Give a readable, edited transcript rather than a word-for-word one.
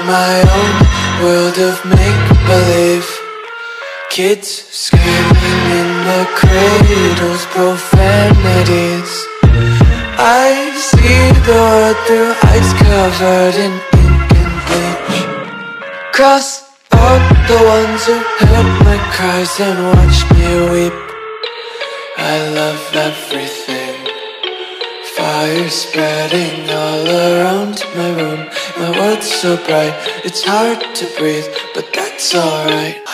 my own world of make-believe. Kids screaming in the cradles, profanities. I see the world through eyes covered in ink and bleach. Cross out the ones who heard my cries and watched me weep. I love everything. Fire spreading all around my room. My world's so bright, it's hard to breathe, but that's alright.